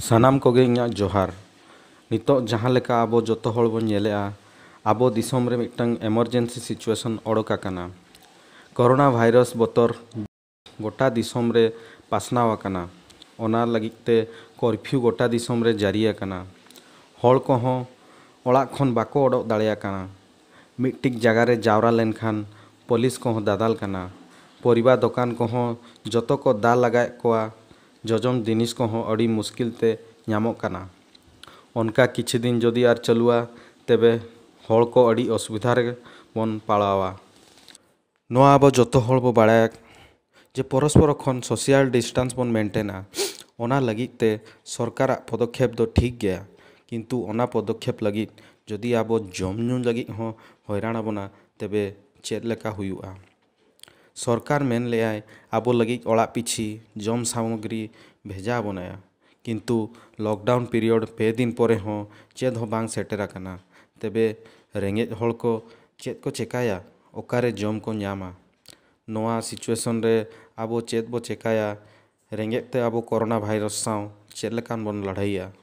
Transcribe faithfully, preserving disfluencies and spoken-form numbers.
सानाम कोगे इᱧᱟᱜ जोहार नितोग जहाँ लेका आबो जोतो हड़ बन नेलेआ आबो दिसोम रे मिटंग एमरजेंसी सिचुएशन ओडोक आकाना। कोरोना भाइरस बतर गोटा दिसोम रे पासनाव आकाना। ओना लगित ते कर्फ्यू गोटा दिसोम रे जारी आकाना। हड़ कोहों ओड़ाग खन बाको ओडोक दाड़ेया काना। मिट्टिक जगह रे जावरा लेनखान पुलिस कोहों दादाल काना। परिबा दुकान कोहों जोतो को दा लगाए कोआ जजम जिनिस कोहों अड़ी मुश्किल ते ᱧᱟᱢᱚᱜ ᱠᱟᱱᱟ। उनका किछि दिन जदि आर चलुआ तेबे हड़ को अड़ी असुविधा रे बन पाड़ावा। नोआ आबो जोतो हड़ बो बाड़ाया जे परस्पर खन सोशल डिस्टेंस बन मेंटेना। ओना लगित ते सरकार पदक्षेप दो ठीक गया किंतु ओना पदक्षेप लगित जदि आबो जम ᱧᱩ लगित हो हैरान बना तेबे चेद लेका हुयुआ। सरकार मेन लेआय आबो लगित ओड़ा पिछि जम सामग्री भेजा बनाया किंतु लॉकडाउन पीरियड पे दिन परे हो चेद हो बांग सेटेरा कना। तेबे रेंगेज हड़ को चेद को चेकाया ओकारे जम को ᱧᱟᱢᱟ। नोआ सिचुएशन रे आबो चेद बो चेकाया रेंगेज ते आबो कोरोना भाइरस साव चेद लेकान बन लड़ाइया।